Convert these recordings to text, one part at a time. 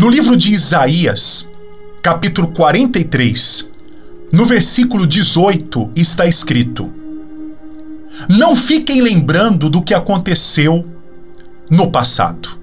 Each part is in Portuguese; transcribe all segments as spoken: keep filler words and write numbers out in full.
No livro de Isaías, capítulo quarenta e três, no versículo dezoito, está escrito: não fiquem lembrando do que aconteceu no passado.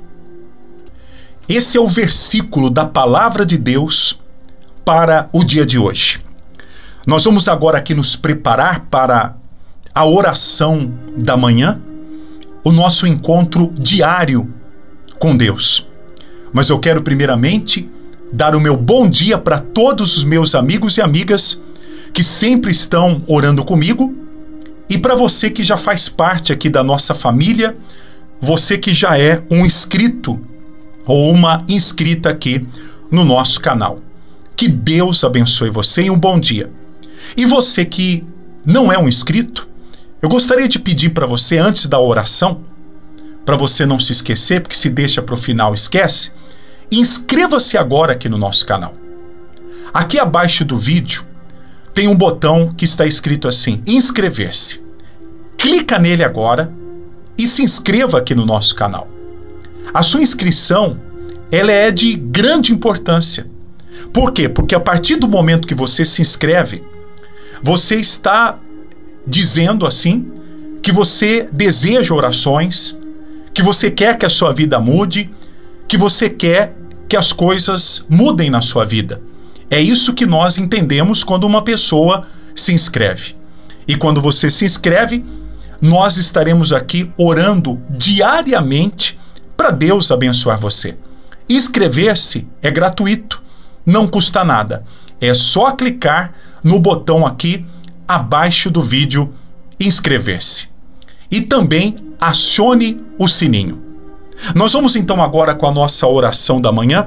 Esse é o versículo da palavra de Deus para o dia de hoje. Nós vamos agora aqui nos preparar para a oração da manhã, o nosso encontro diário com Deus. Mas eu quero primeiramente dar o meu bom dia para todos os meus amigos e amigas que sempre estão orando comigo, e para você que já faz parte aqui da nossa família, você que já é um inscrito ou uma inscrita aqui no nosso canal. Que Deus abençoe você e um bom dia. E você que não é um inscrito, eu gostaria de pedir para você, antes da oração, para você não se esquecer, porque se deixa para o final esquece, inscreva-se agora aqui no nosso canal. Aqui abaixo do vídeo tem um botão que está escrito assim, inscrever-se. Clica nele agora e se inscreva aqui no nosso canal. A sua inscrição, ela é de grande importância. Por quê? Porque a partir do momento que você se inscreve, você está dizendo assim que você deseja orações, que você quer que a sua vida mude, que você quer que as coisas mudem na sua vida. É isso que nós entendemos quando uma pessoa se inscreve. E quando você se inscreve, nós estaremos aqui orando diariamente para Deus abençoar você. Inscrever-se é gratuito, não custa nada. É só clicar no botão aqui abaixo do vídeo, inscrever-se. E também acione o sininho. Nós vamos então agora com a nossa oração da manhã.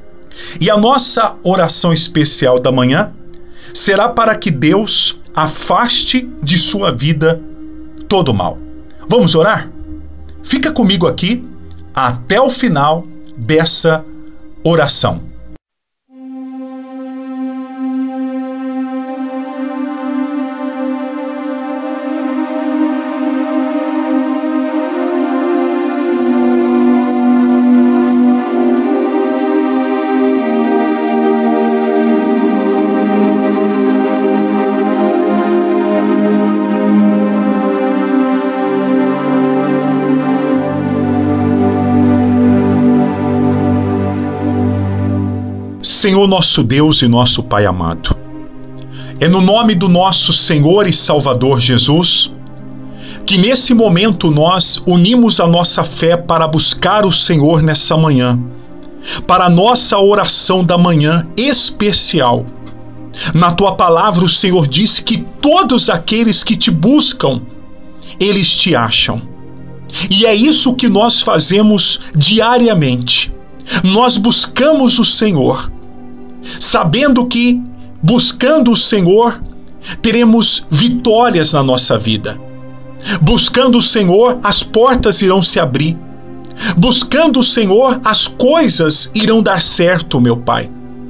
E a nossa oração especial da manhã será para que Deus afaste de sua vida todo o mal. Vamos orar? Fica comigo aqui até o final dessa oração. Senhor nosso Deus e nosso Pai amado, é no nome do nosso Senhor e Salvador Jesus que nesse momento nós unimos a nossa fé para buscar o Senhor nessa manhã, para a nossa oração da manhã especial. Na Tua palavra o Senhor disse que todos aqueles que te buscam, eles te acham. E é isso que nós fazemos diariamente. Nós buscamos o Senhor, sabendo que, buscando o Senhor, teremos vitórias na nossa vida. Buscando o Senhor, as portas irão se abrir. Buscando o Senhor, as coisas irão dar certo, meu Pai.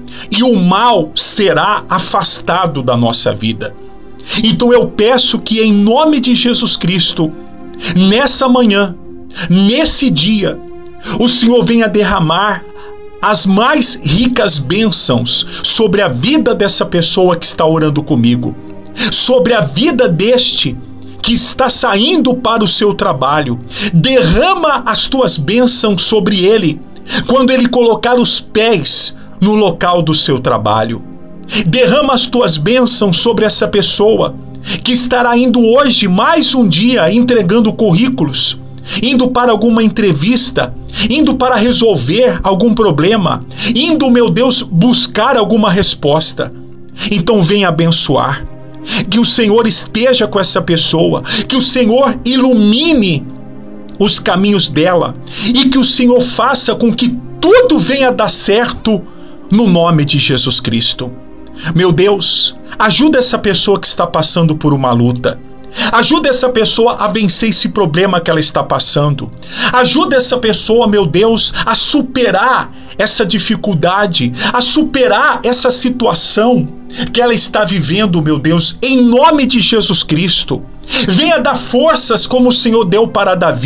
E o mal será afastado da nossa vida. Então eu peço que, em nome de Jesus Cristo, nessa manhã, nesse dia, o Senhor venha derramar as mais ricas bênçãos sobre a vida dessa pessoa que está orando comigo, sobre a vida deste que está saindo para o seu trabalho. Derrama as tuas bênçãos sobre ele quando ele colocar os pés no local do seu trabalho. Derrama as tuas bênçãos sobre essa pessoa que estará indo hoje mais um dia entregando currículos, indo para alguma entrevista, indo para resolver algum problema, indo, meu Deus, buscar alguma resposta. Então venha abençoar, que o Senhor esteja com essa pessoa, que o Senhor ilumine os caminhos dela e que o Senhor faça com que tudo venha dar certo no nome de Jesus Cristo. Meu Deus, ajuda essa pessoa que está passando por uma luta. Ajuda essa pessoa a vencer esse problema que ela está passando. Ajuda essa pessoa, meu Deus, a superar essa dificuldade, a superar essa situação que ela está vivendo, meu Deus, em nome de Jesus Cristo. Venha dar forças como o Senhor deu para Davi,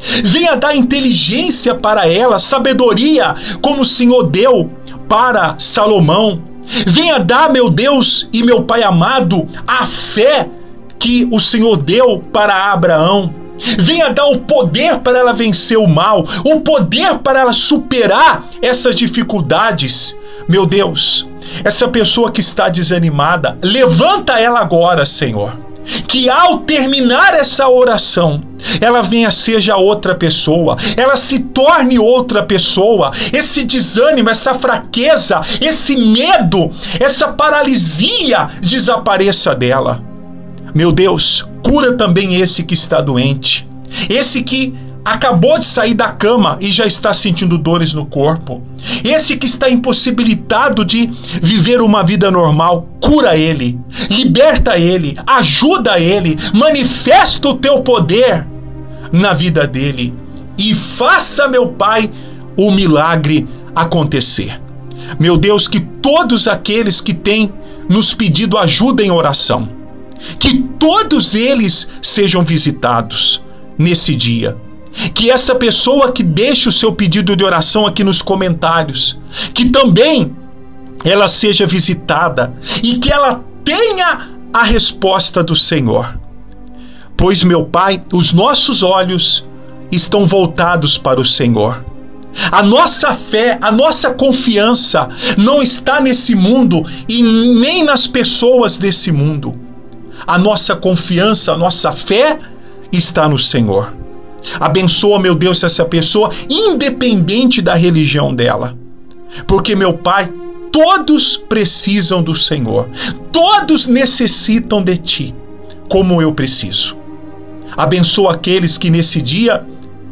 Venha dar inteligência para ela, sabedoria, como o Senhor deu para Salomão. Venha dar, meu Deus e meu Pai amado, a fé que o Senhor deu para Abraão. Venha dar o poder para ela vencer o mal, o poder para ela superar essas dificuldades. Meu Deus, essa pessoa que está desanimada, levanta ela agora, Senhor. Que ao terminar essa oração, ela venha seja outra pessoa, ela se torne outra pessoa. Esse desânimo, essa fraqueza, esse medo, essa paralisia desapareça dela. Meu Deus, cura também esse que está doente, esse que acabou de sair da cama e já está sentindo dores no corpo, esse que está impossibilitado de viver uma vida normal. Cura ele, liberta ele, ajuda ele, manifesta o teu poder na vida dele e faça, meu Pai, o milagre acontecer. Meu Deus, que todos aqueles que têm nos pedido ajuda em oração, que todos eles sejam visitados nesse dia. Que essa pessoa que deixa o seu pedido de oração aqui nos comentários, que também ela seja visitada e que ela tenha a resposta do Senhor. Pois, meu Pai, os nossos olhos estão voltados para o Senhor. A nossa fé, a nossa confiança não está nesse mundo e nem nas pessoas desse mundo. A nossa confiança, a nossa fé está no Senhor. Abençoa, meu Deus, essa pessoa, independente da religião dela. Porque, meu Pai, todos precisam do Senhor. Todos necessitam de Ti, como eu preciso. Abençoa aqueles que nesse dia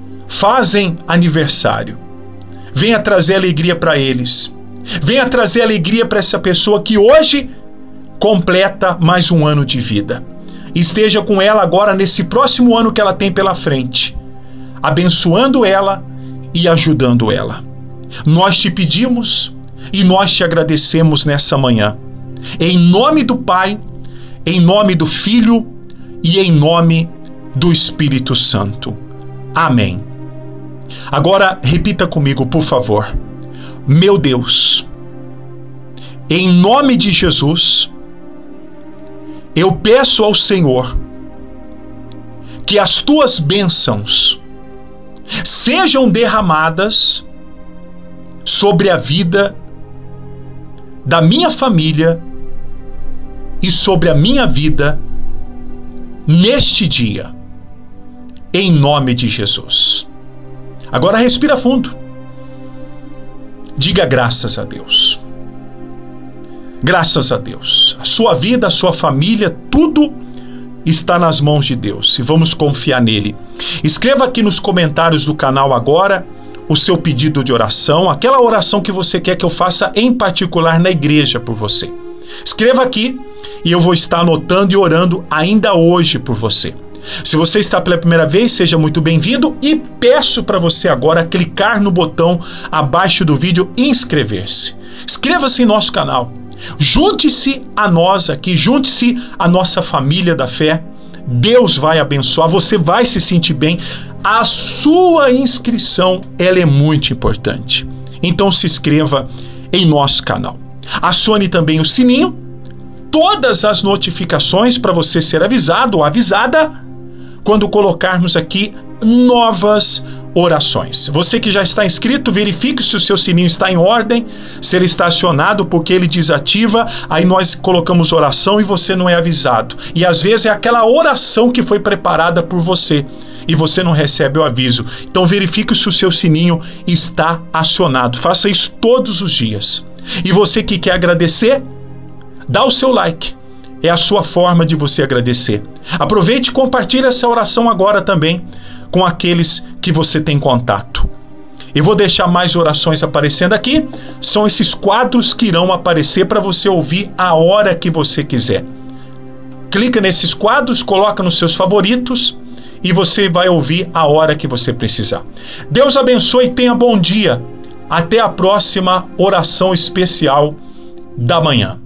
fazem aniversário. Venha trazer alegria para eles. Venha trazer alegria para essa pessoa que hoje completa mais um ano de vida. Esteja com ela agora nesse próximo ano que ela tem pela frente, abençoando ela e ajudando ela. Nós te pedimos e nós te agradecemos nessa manhã. Em nome do Pai, em nome do Filho e em nome do Espírito Santo. Amém. Agora repita comigo, por favor. Meu Deus, em nome de Jesus, eu peço ao Senhor que as tuas bênçãos sejam derramadas sobre a vida da minha família e sobre a minha vida neste dia, em nome de Jesus. Agora respira fundo. Diga graças a Deus. Graças a Deus. A sua vida, a sua família, tudo está nas mãos de Deus e vamos confiar nele. Escreva aqui nos comentários do canal agora o seu pedido de oração, aquela oração que você quer que eu faça em particular na igreja por você. Escreva aqui e eu vou estar anotando e orando ainda hoje por você. Se você está pela primeira vez, seja muito bem-vindo e peço para você agora clicar no botão abaixo do vídeo e inscrever-se. Inscreva-se em nosso canal. Junte-se a nós aqui, junte-se à nossa família da fé. Deus vai abençoar, você vai se sentir bem. A sua inscrição, ela é muito importante. Então se inscreva em nosso canal. Acione também o sininho, todas as notificações para você ser avisado ou avisada quando colocarmos aqui novas orações. Você que já está inscrito, verifique se o seu sininho está em ordem, se ele está acionado, porque ele desativa, aí nós colocamos oração e você não é avisado. E às vezes é aquela oração que foi preparada por você e você não recebe o aviso. Então verifique se o seu sininho está acionado. Faça isso todos os dias. E você que quer agradecer, dá o seu like. É a sua forma de você agradecer. Aproveite e compartilhe essa oração agora também com aqueles que você tem contato. Eu vou deixar mais orações aparecendo aqui. São esses quadros que irão aparecer para você ouvir a hora que você quiser. Clica nesses quadros, coloca nos seus favoritos e você vai ouvir a hora que você precisar. Deus abençoe e tenha bom dia. Até a próxima oração especial da manhã.